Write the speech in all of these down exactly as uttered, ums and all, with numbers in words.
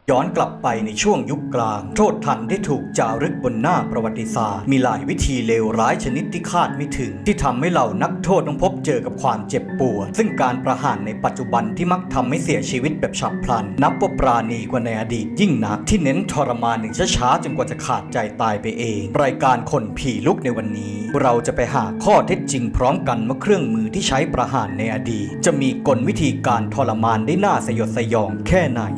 ย้อนกลับไปในช่วงยุคกลางโทษทันได้ถูกจารึกบนหน้าประวัติศาสตร์มีหลายวิธีเลวร้ายชนิดที่คาดไม่ถึงที่ทำให้เหล่านักโทษต้องพบเจอกับความเจ็บปวดซึ่งการประหารในปัจจุบันที่มักทำให้เสียชีวิตแบบฉับพลันนับว่าปราณีกว่าในอดีตยิ่งนักที่เน้นทรมานหนึ่งช้าๆจนกว่าจะขาดใจตายไปเองรายการคนผีลุกในวันนี้เราจะไปหาข้อเท็จจริงพร้อมกันว่าเครื่องมือที่ใช้ประหารในอดีตจะมีกลวิธีการทรมานได้น่าสยดสยองแค่ไหน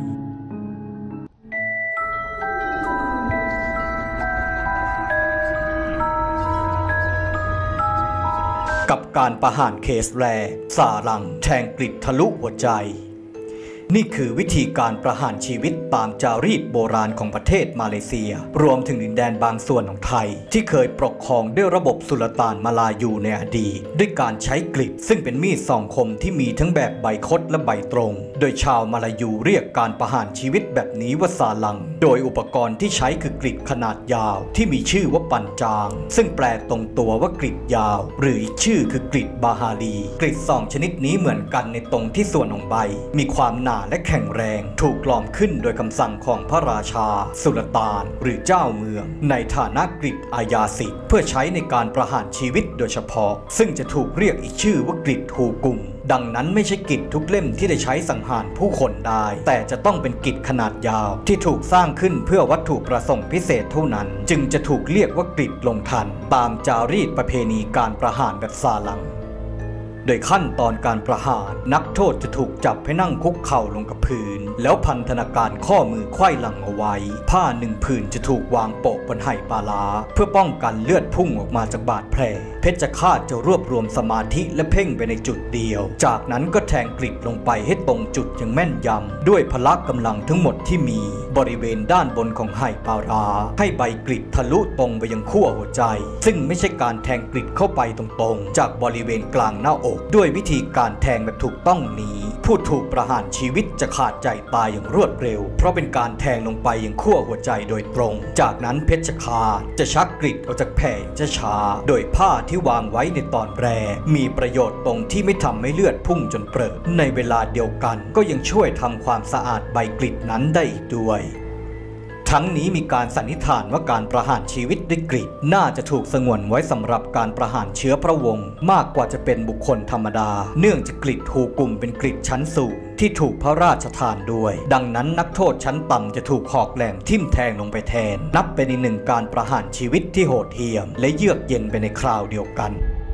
กับการประหารเคสแรกซาลังแทงกริดทะลุหัวใจนี่คือวิธีการประหารชีวิตตามจารีตโบราณของประเทศมาเลเซียรวมถึงดินแดนบางส่วนของไทยที่เคยปกครองด้วยระบบสุลต่านมาลายูในอดีตด้วยการใช้กริดซึ่งเป็นมีดสองคมที่มีทั้งแบบใบคดและใบตรงโดยชาวมาลายูเรียกการประหารชีวิตแบบนี้ว่าซาลังโดยอุปกรณ์ที่ใช้คือกริดขนาดยาวที่มีชื่อว่าปันจางซึ่งแปลตรงตัวว่ากริดยาวหรืออีกชื่อคือกริดบาฮาลีกริดสองชนิดนี้เหมือนกันในตรงที่ส่วนของใบมีความหนาและแข็งแรงถูกหลอมขึ้นโดยคำสั่งของพระราชาสุลต่านหรือเจ้าเมืองในฐานะกริดอาญาสิทธิ์เพื่อใช้ในการประหารชีวิตโดยเฉพาะซึ่งจะถูกเรียกอีกชื่อว่ากริดฮูกุมดังนั้นไม่ใช่กริดทุกเล่มที่ได้ใช้สังหารผู้คนได้แต่จะต้องเป็นกริดขนาดยาวที่ถูกสร้างขึ้นเพื่อวัตถุประสงค์พิเศษเท่านั้นจึงจะถูกเรียกว่ากริดลงทันตามจารีตประเพณีการประหารแบบซาลังโดยขั้นตอนการประหารนักโทษจะถูกจับให้นั่งคุกเข่าลงกับพื้นแล้วพันธนาการข้อมือไขว้หลังเอาไว้ผ้าหนึ่งผืนจะถูกวางโปะบนไหปลาร้าเพื่อป้องกันเลือดพุ่งออกมาจากบาดแผลเพชฌฆาตจะรวบรวมสมาธิและเพ่งไปในจุดเดียวจากนั้นก็แทงกริดลงไปให้ตรงจุดอย่างแม่นยำด้วยพละกำลังทั้งหมดที่มีบริเวณด้านบนของไหปลาร้าให้ใบกริดทะลุตรงไปยังขั้วหัวใจซึ่งไม่ใช่การแทงกริดเข้าไปตรงๆจากบริเวณกลางหน้าอกด้วยวิธีการแทงแบบถูกต้องนี้ผู้ถูกประหารชีวิตจะขาดใจตายอย่างรวดเร็วเพราะเป็นการแทงลงไปยังขั้วหัวใจโดยตรงจากนั้นเพชฌฆาตจะชักกริดออกจากแผลช้าๆโดยผ้าที่วางไว้ในตอนแรกมีประโยชน์ตรงที่ไม่ทำให้เลือดพุ่งจนเปรอะในเวลาเดียวกันก็ยังช่วยทำความสะอาดใบกริดนั้นได้อีกด้วยทั้งนี้มีการสันนิษฐานว่าการประหารชีวิตด้วยกริดน่าจะถูกสงวนไว้สำหรับการประหารเชื้อพระวงศ์มากกว่าจะเป็นบุคคลธรรมดาเนื่องจากกริดฮูกุมเป็นกริดชั้นสูงที่ถูกพระราชทานด้วยดังนั้นนักโทษชั้นต่ำจะถูกหอกแหลมทิ่มแทงลงไปแทนนับเป็นอีกหนึ่งการประหารชีวิตที่โหดเหี้ยมและเยือกเย็นไปในคราวเดียวกัน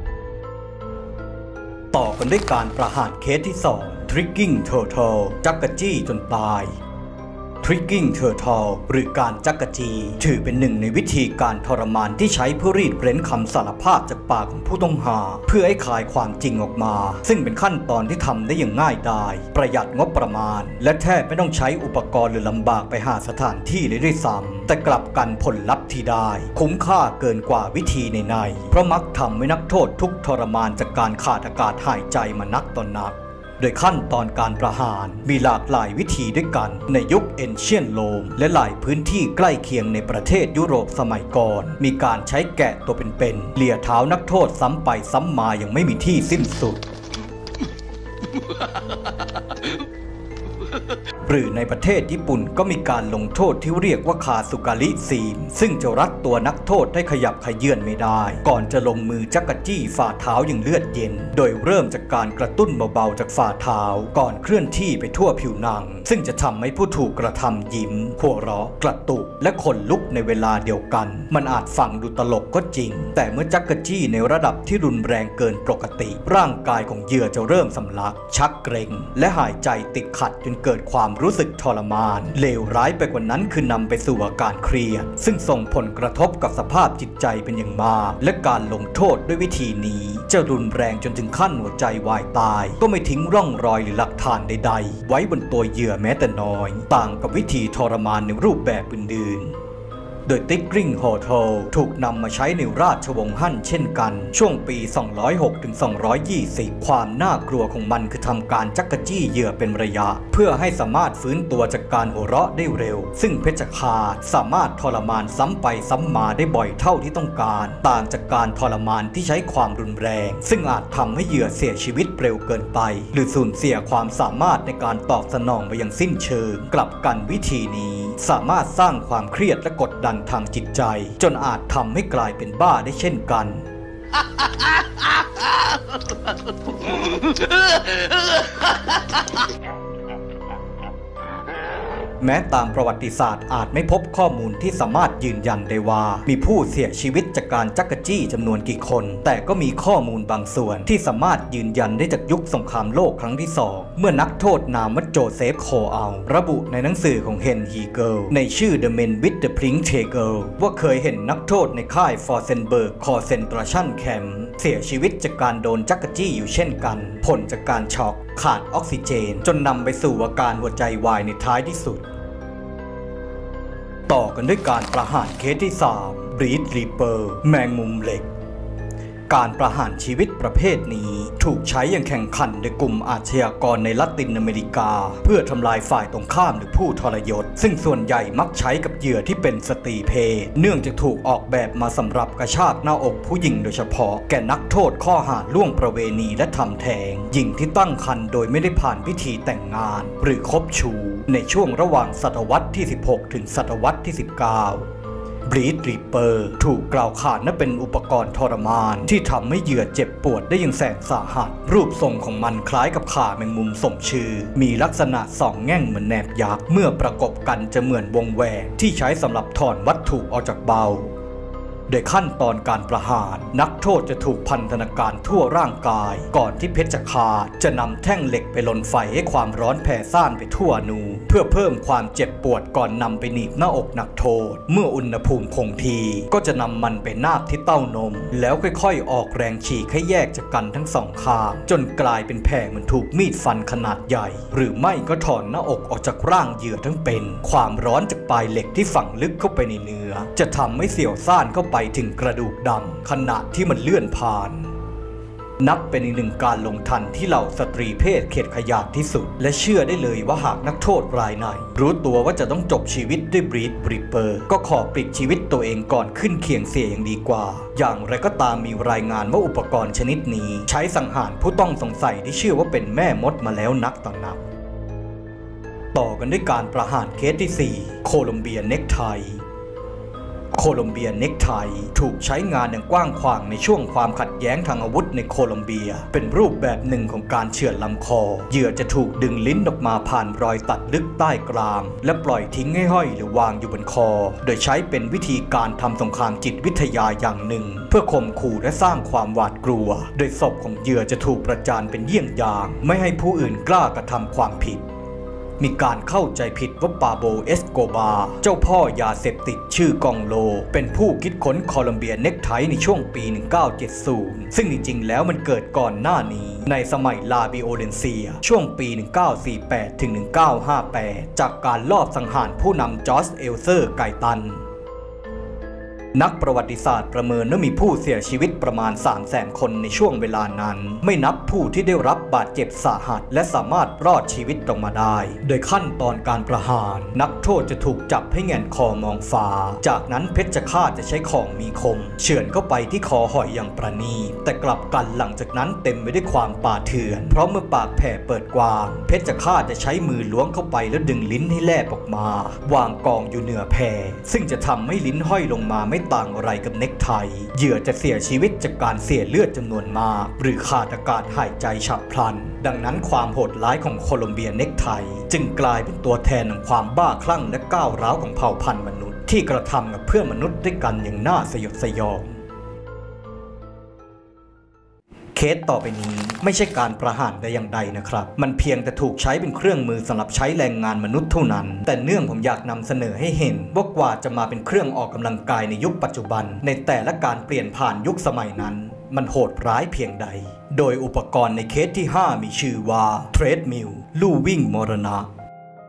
ต่อกันด้วยการประหารเคสที่สอง Trigging Turtle จักรจี้จนตาย Trigging Turtle หรือการจักรจีถือเป็นหนึ่งในวิธีการทรมานที่ใช้เพื่อรีดเร้นคำสารภาพจากปากของผู้ต้องหาเพื่อให้คลายความจริงออกมาซึ่งเป็นขั้นตอนที่ทำได้อย่างง่ายดายประหยัดงบประมาณและแทบไม่ต้องใช้อุปกรณ์หรือลำบากไปหาสถานที่เลยด้วยซ้ำแต่กลับกันผลลัพธ์ที่ได้คุ้มค่าเกินกว่าวิธีในๆเพราะมักทำให้นักโทษทุกทรมานจากการขาดอากาศหายใจมานักต่อนนักโดยขั้นตอนการประหารมีหลากหลายวิธีด้วยกันในยุคเอนเชียนโรมและหลายพื้นที่ใกล้เคียงในประเทศยุโรปสมัยก่อนมีการใช้แกะตัวเป็นๆเลี่ยเท้านักโทษซ้ำไปซ้ำมาอย่างไม่มีที่สิ้นสุดหรือในประเทศญี่ปุ่นก็มีการลงโทษที่เรียกว่าคาสุการิซีมซึ่งจะรัดตัวนักโทษให้ขยับขยื่นไม่ได้ก่อนจะลงมือจักรจี้ฝ่าเท้าอย่างเลือดเย็นโดยเริ่มจากการกระตุ้นเบาๆจากฝ่าเท้าก่อนเคลื่อนที่ไปทั่วผิวหนังซึ่งจะทำให้ผู้ถูกกระทำยิ้มหัวเราะกระตุกและขนลุกในเวลาเดียวกันมันอาจฟังดูตลกก็จริงแต่เมื่อจักรจี้ในระดับที่รุนแรงเกินปกติร่างกายของเหยื่อจะเริ่มสำลักชักเกร็งและหายใจติดขัดจนเกิดความรู้สึกทรมานเลวร้ายไปกว่านั้นคือนำไปสู่อาการเครียดซึ่งส่งผลกระทบกับสภาพจิตใจเป็นอย่างมากและการลงโทษด้วยวิธีนี้จะรุนแรงจนถึงขั้นหัวใจวายตายก็ไม่ทิ้งร่องรอยหรือหลักฐานใดๆไว้บนตัวเหยื่อแม้แต่น้อยต่างกับวิธีทรมานในรูปแบบอื่นๆโดยติ๊กริงโฮเทลถูกนำมาใช้ในราชวงศ์ฮั่นเช่นกันช่วงปี สองร้อยหกถึงสองร้อยยี่สิบ ความน่ากลัวของมันคือทำการจักจี้เหยื่อเป็นระยะเพื่อให้สามารถฟื้นตัวจากการหัวเราะได้เร็วซึ่งเพชฌฆาตสามารถทรมานซ้ำไปซ้ำมาได้บ่อยเท่าที่ต้องการต่างจากการทรมานที่ใช้ความรุนแรงซึ่งอาจทำให้เหยื่อเสียชีวิตเร็วเกินไปหรือสูญเสียความสามารถในการตอบสนองไปอย่างสิ้นเชิงกลับกันวิธีนี้สามารถสร้างความเครียดและกดดันทางจิตใจจนอาจทำให้กลายเป็นบ้าได้เช่นกันแม้ตามประวัติศาสตร์อาจไม่พบข้อมูลที่สามารถยืนยันได้ว่ามีผู้เสียชีวิตจากการจักจี้จำนวนกี่คนแต่ก็มีข้อมูลบางส่วนที่สามารถยืนยันได้จากยุคสงครามโลกครั้งที่สองเมื่อนักโทษนามว่าโจเซฟโคอัลระบุในหนังสือของเฮนฮีเกิลในชื่อ The Men with the Pink Tagel ว่าเคยเห็นนักโทษในค่ายฟอร์เซนเบิร์กคอนเซนทราชั่นแคมป์เสียชีวิตจากการโดนจักจี้อยู่เช่นกันผลจากการช็อกขาดออกซิเจนจนนำไปสู่อาการหัวใจวายในท้ายที่สุดต่อกันด้วยการประหารเคสที่สามบรีดรีเปอร์แมงมุมเหล็กการประหารชีวิตประเภทนี้ถูกใช้อย่างแข่งขันในกลุ่มอาชญากรในละตินอเมริกาเพื่อทำลายฝ่ายตรงข้ามหรือผู้ทรยศซึ่งส่วนใหญ่มักใช้กับเหยื่อที่เป็นสตรีเพศเนื่องจากถูกออกแบบมาสำหรับกระชากหน้าอกผู้หญิงโดยเฉพาะแก่นักโทษข้อหาล่วงประเวณีและทำแท้งหญิงที่ตั้งครรภ์โดยไม่ได้ผ่านพิธีแต่งงานหรือคบชูในช่วงระหว่างศตวรรษที่สิบหกถึงศตวรรษที่สิบเก้าบรีดรีเปอร์ถูกกล่าวขานว่าเป็นอุปกรณ์ทรมานที่ทำให้เหยื่อเจ็บปวดได้อย่างแสนสาหัสรูปทรงของมันคล้ายกับขาแมงมุมสมชื่อมีลักษณะสองแง่งเหมือนแหนบยักษ์เมื่อประกบกันจะเหมือนวงแหวนที่ใช้สำหรับถอนวัตถุออกจากเบาโดยขั้นตอนการประหารนักโทษจะถูกพันธนาการทั่วร่างกายก่อนที่เพชฌฆาตจะนำแท่งเหล็กไปลนไฟให้ความร้อนแผ่ซ่านไปทั่วนูเพื่อเพิ่มความเจ็บปวดก่อนนำไปหนีบหน้าอกนักโทษเมื่ออุณหภูมิคงที่ก็จะนำมันไปนาบที่เต้านมแล้วค่อยๆออกแรงฉีกให้แยกจากกันทั้งสองข้างจนกลายเป็นแผลเหมือนถูกมีดฟันขนาดใหญ่หรือไม่ก็ถอนหน้าอกออกจากร่างเหยื่อทั้งเป็นความร้อนจากปลายเหล็กที่ฝังลึกเข้าไปในเนื้อจะทำให้เสี่ยวซ่านเข้าไปถึงกระดูกดำขณะที่มันเลื่อนผ่านนับเป็นอีกหนึ่งการลงทันที่เหล่าสตรีเพศเข็ดขยาดที่สุดและเชื่อได้เลยว่าหากนักโทษรายไหนรู้ตัวว่าจะต้องจบชีวิตด้วยบรีดรีเปอร์ก็ขอปลิดชีวิตตัวเองก่อนขึ้นเคียงเสียอย่างดีกว่าอย่างไรก็ตามมีรายงานว่าอุปกรณ์ชนิดนี้ใช้สังหารผู้ต้องสงสัยที่เชื่อว่าเป็นแม่มดมาแล้วนักต่อนักต่อกันด้วยการประหารเคสที่สี่โคลอมเบียเน็กไทโคลอมเบียเน็กไทถูกใช้งานอย่างกว้างขวางในช่วงความขัดแย้งทางอาวุธในโคลอมเบียเป็นรูปแบบหนึ่งของการเฉือนลำคอเหยื่อจะถูกดึงลิ้นออกมาผ่านรอยตัดลึกใต้กรามและปล่อยทิ้งให้ห้อยหรือวางอยู่บนคอโดยใช้เป็นวิธีการทำสงครามจิตวิทยาอย่างหนึ่งเพื่อข่มขู่และสร้างความหวาดกลัวโดยศพของเหยื่อจะถูกประจานเป็นเยี่ยงอย่างไม่ให้ผู้อื่นกล้ากระทำความผิดมีการเข้าใจผิดว่าปาโบเอสโกบาเจ้าพ่อยาเสพติดชื่อกองโลเป็นผู้คิดค้นโคลอมเบียเน็กไทในช่วงปี หนึ่งพันเก้าร้อยเจ็ดสิบ ซึ่งจริงๆแล้วมันเกิดก่อนหน้านี้ในสมัยลาบิโอเลนเซียช่วงปี หนึ่งพันเก้าร้อยสี่สิบแปด ถึง หนึ่งพันเก้าร้อยห้าสิบแปด จากการลอบสังหารผู้นำจอร์จเอลเซอร์ไกตันนักประวัติศาสตร์ประเมินว่ามีผู้เสียชีวิตประมาณ สามแสน คนในช่วงเวลานั้นไม่นับผู้ที่ได้รับบาดเจ็บสาหัสและสามารถรอดชีวิตออกมาได้โดยขั้นตอนการประหารนักโทษจะถูกจับให้แหงนคอมองฟ้าจากนั้นเพชฌฆาตจะใช้ของมีคมเฉือนเข้าไปที่คอหอยอย่างประณีตแต่กลับกันหลังจากนั้นเต็มไปด้วยความป่าเถื่อนเพราะเมื่อปากแผลเปิดกว้างเพชฌฆาตจะใช้มือล้วงเข้าไปแล้วดึงลิ้นให้แลบออกมาวางกองอยู่เหนือแผลซึ่งจะทำให้ลิ้นห้อยลงมาไม่ต่างอะไรกับเน็กไทเหยื่อจะเสียชีวิตจากการเสียเลือดจำนวนมากหรือขาดอากาศหายใจฉับพลันดังนั้นความโหดร้ายของโคลอมเบียเน็กไทจึงกลายเป็นตัวแทนของความบ้าคลั่งและก้าวร้าวของเผ่าพันธุ์มนุษย์ที่กระทำกับเพื่อนมนุษย์ด้วยกันอย่างน่าสยดสยองเคสต่อไปนี้ไม่ใช่การประหารแต่อย่างใดนะครับมันเพียงแต่ถูกใช้เป็นเครื่องมือสำหรับใช้แรงงานมนุษย์เท่านั้นแต่เนื่องผมอยากนำเสนอให้เห็นว่ากว่าจะมาเป็นเครื่องออกกำลังกายในยุคปัจจุบันในแต่ละการเปลี่ยนผ่านยุคสมัยนั้นมันโหดร้ายเพียงใดโดยอุปกรณ์ในเคสที่ห้ามีชื่อว่าเทรดมิลลู่วิ่งมรณะเทร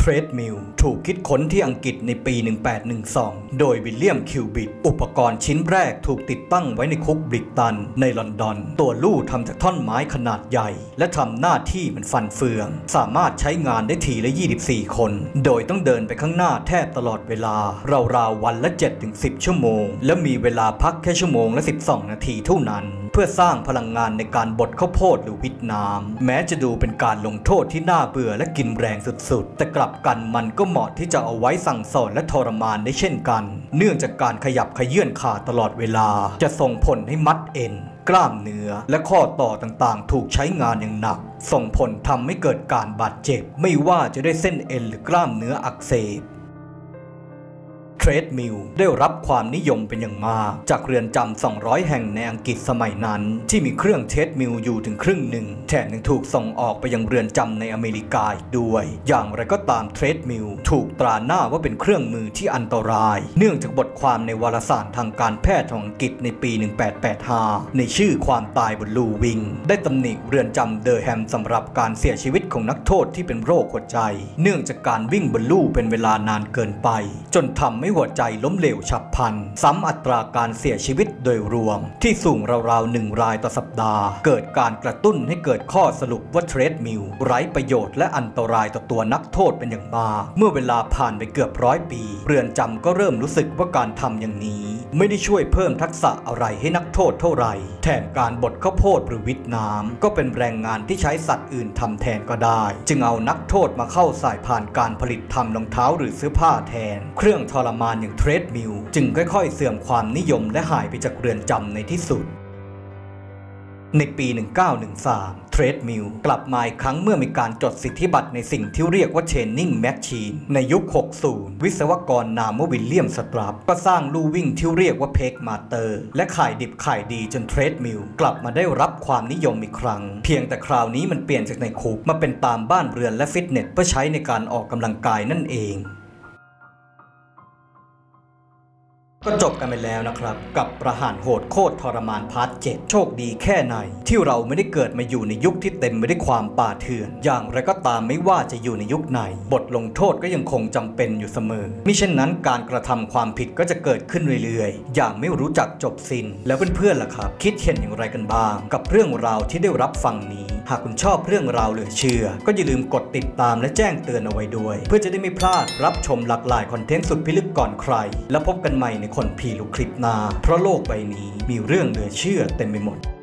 รดมิลถูกคิดค้นที่อังกฤษในปี หนึ่งแปดหนึ่งสอง โดยวิลเลียมคิวบิตอุปกรณ์ชิ้นแรกถูกติดตั้งไว้ในคุกบริกตันในลอนดอนตัวลู่ทำจากท่อนไม้ขนาดใหญ่และทำหน้าที่เหมือนฟันเฟืองสามารถใช้งานได้ทีละยี่สิบสี่คนโดยต้องเดินไปข้างหน้าแทบตลอดเวลาราวๆวันละ เจ็ดถึงสิบ ชั่วโมงและมีเวลาพักแค่ชั่วโมงละสิบสองนาทีเท่านั้นเพื่อสร้างพลังงานในการบดข้าวโพดหรือวิทน้ำแม้จะดูเป็นการลงโทษที่น่าเบื่อและกินแรงสุดๆแต่กลับกันมันก็เหมาะที่จะเอาไว้สั่งสอนและทรมานได้เช่นกันเนื่องจากการขยับเขยื้อนขาตลอดเวลาจะส่งผลให้มัดเอ็นกล้ามเนื้อและข้อต่อต่างๆถูกใช้งานอย่างหนักส่งผลทำให้เกิดการบาดเจ็บไม่ว่าจะได้เส้นเอ็นหรือกล้ามเนื้ออักเสบเทรดมิลได้รับความนิยมเป็นอย่างมากจากเรือนจำ สองร้อย แห่งในอังกฤษสมัยนั้นที่มีเครื่องเทรดมิลอยู่ถึงครึ่งหนึ่งแถมยังถูกส่งออกไปยังเรือนจำในอเมริกาอีกด้วยอย่างไรก็ตามเทรดมิลถูกตราหน้าว่าเป็นเครื่องมือที่อันตรายเนื่องจากบทความในวารสารทางการแพทย์ของอังกฤษในปี หนึ่งแปดแปดห้า ในชื่อความตายบนลูวิงได้ตำหนิเรือนจำเดอร์แฮมสำหรับการเสียชีวิตของนักโทษที่เป็นโรคหัวใจเนื่องจากการวิ่งบนลู่เป็นเวลานานเกินไปจนทำให้หัวใจล้มเหลวฉับพลันซ้ำอัตราการเสียชีวิตโดยรวมที่สูงราวๆหนึ่งรายต่อสัปดาห์เกิดการกระตุ้นให้เกิดข้อสรุปว่าเทรดมิลไร้ประโยชน์และอันตรายต่อตัวนักโทษเป็นอย่างมากเมื่อเวลาผ่านไปเกือบร้อยปีเรือนจำก็เริ่มรู้สึกว่าการทำอย่างนี้ไม่ได้ช่วยเพิ่มทักษะอะไรให้นักโทษเท่าไหร่แถมการบดข้าวโพดหรือวิทน้ำก็เป็นแรงงานที่ใช้สัตว์อื่นทำแทนก็ได้จึงเอานักโทษมาเข้าสายผ่านการผลิตทำรองเท้าหรือเสื้อผ้าแทนเครื่องทรมานอย่างเทรดมิลจึงค่อยๆเสื่อมความนิยมและหายไปจากเรือนจำในที่สุดในปี หนึ่งเก้าหนึ่งสาม เทรดมิลกลับมาอีกครั้งเมื่อมีการจดสิทธิบัตรในสิ่งที่เรียกว่าเทรนนิ่งแมชชีนในยุค หกสิบ วิศวกรนามว่าวิลเลียมสตรัปก็สร้างลู่วิ่งที่เรียกว่าเพกมาเตอร์และขายดิบขายดีจนเทรดมิลกลับมาได้รับความนิยมอีกครั้งเพียงแต่คราวนี้มันเปลี่ยนจากในคุกมาเป็นตามบ้านเรือนและฟิตเนสเพื่อใช้ในการออกกำลังกายนั่นเองก็จบกันไปแล้วนะครับกับประหารโหดโคตรทรมานพาร์ทเจ็ดโชคดีแค่ไหนที่เราไม่ได้เกิดมาอยู่ในยุคที่เต็มไปด้วยความป่าเถื่อนอย่างไรก็ตามไม่ว่าจะอยู่ในยุคไหนบทลงโทษก็ยังคงจำเป็นอยู่เสมอมิเช่นนั้นการกระทำความผิดก็จะเกิดขึ้นเรื่อยๆอย่างไม่รู้จักจบสิ้นแล้วเพื่อนๆล่ะครับคิดเห็นอย่างไรกันบ้างกับเรื่องราวที่ได้รับฟังนี้หากคุณชอบเรื่องราวเหลือเชื่อก็อย่าลืมกดติดตามและแจ้งเตือนเอาไว้ด้วยเพื่อจะได้ไม่พลาดรับชมหลากหลายคอนเทนต์สุดพิลึกก่อนใครแล้วพบกันใหม่ในคนผีลูกคลิปหน้าเพราะโลกใบนี้มีเรื่องเหลือเชื่อเต็มไปหมด